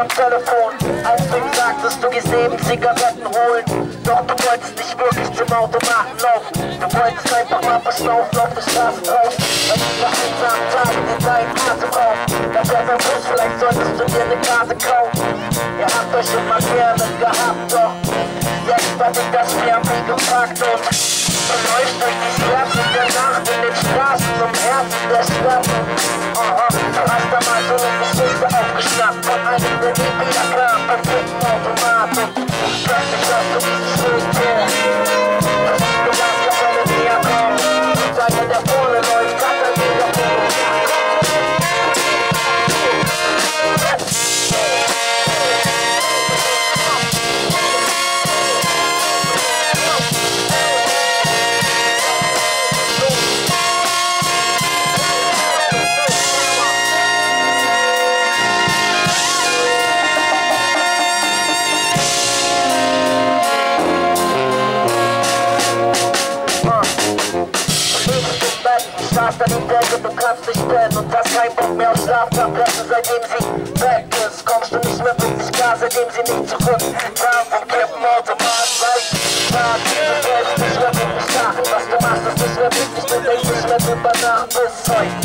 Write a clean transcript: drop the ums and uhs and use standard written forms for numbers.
am Telefon, als du ihm sagtest, du gehst eben Zigaretten holen. Doch du wolltest nicht wirklich zum Automaten laufen. Du wolltest einfach mal beschnaufen auf der Straße draußen. Weil du nach einsamen Tagen in deinen Atem rauchen. Dann wäre der Bus, vielleicht solltest du dir eine Karte kaufen. Ihr habt euch immer gerne gehabt, doch jetzt war dich das Fernweh-Faktor. Du läufst durch die Stadt in der Nacht in den Straßen zum Herzen der Stadt. Du hast da mal so eine Geschichte aufgeschnappt von einem, der nie wieder kam, perfekten Automaten. Ich weiß nicht, dass du dieses Schild kennst. Du darfst ja keine näher kommen. Und einer, der vorne läuft, kann er wieder kommen. Schlaf dann in Decke, du kannst dich stellen und hast keinen Bock mehr auf Schlaftabletten, seitdem sie weg ist. Kommst du nicht mehr wirklich klar, seitdem sie nicht zurück kam vom Kippen Automat, weißt du, du willst nicht mehr wirklich lachen, was du machst, ist nicht mehr wichtig, du denkst nicht mehr drüber nach bis heute.